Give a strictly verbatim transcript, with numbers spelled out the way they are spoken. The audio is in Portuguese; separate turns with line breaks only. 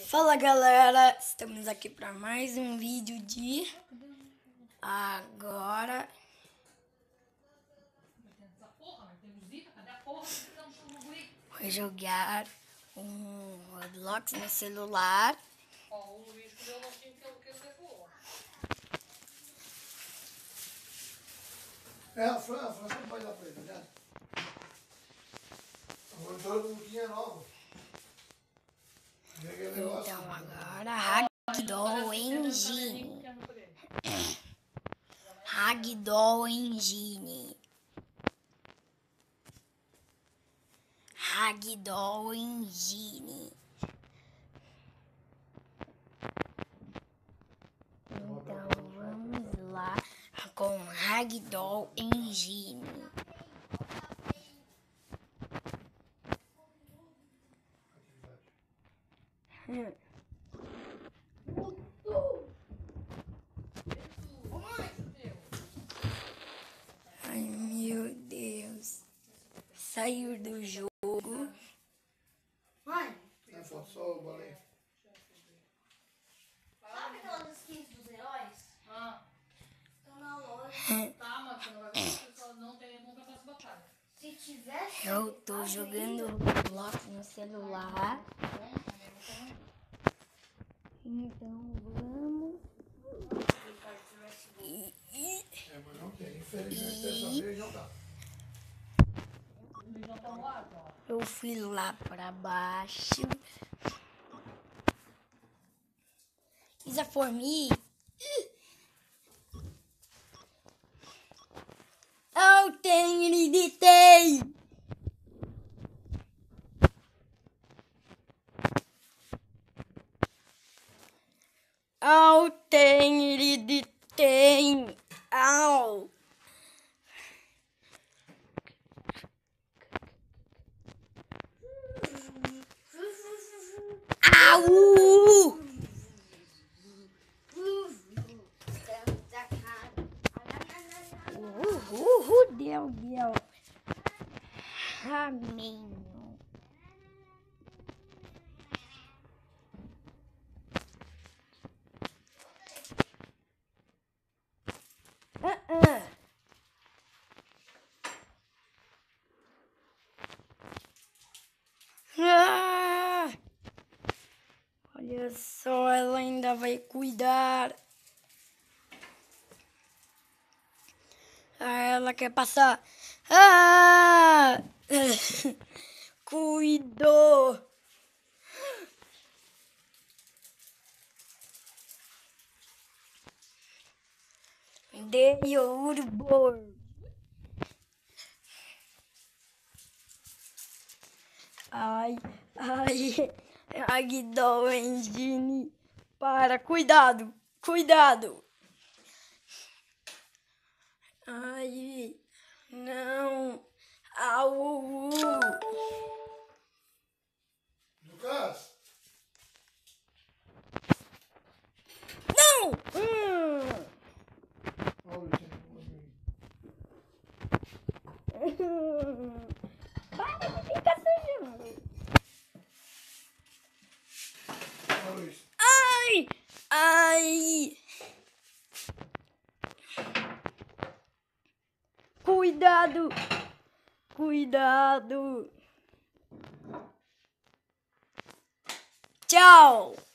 Fala galera, estamos aqui para mais um vídeo de agora vou jogar um Roblox no celular.
É, a Fran, a Fran sempre vai dar pra ele, né? O monitor não tinha novo.
Então agora Ragdoll Engine. Ragdoll Engine. Ragdoll Engine. Então vamos lá com Ragdoll Engine. Hum. Ai meu Deus, saiu do jogo.
Mãe,
É, falta só o bolinho.
sabe aquelas skins dos heróis? Ah. Estão na loja. Tá, mas você não vai ver, você só não tem nunca passa batalha. Se tivesse.
Eu tô jogando Roblox no celular. Então vamos. E, e,
É, mas não tem. Infelizmente dessa vez não dá.
eu fui lá pra baixo. Fiz a formiga. Eu tenho, ele tem. Eu tenho, ele tem. Au. Au! Uhul, deu, deu. Raminho. Uh-uh. Ah! Olha só, ela ainda vai cuidar. Ah, ela quer passar. Ah! Cuidou. Dei o urbo. Ai, ai, Ragdoll Engine. Para, cuidado, cuidado. Ai, não. Au.
Lucas!
Não! Hum.
Olha o Luciano.
Para de ficar sujando.
Olha Luiz.
Ai, ai. Cuidado, cuidado. Tchau.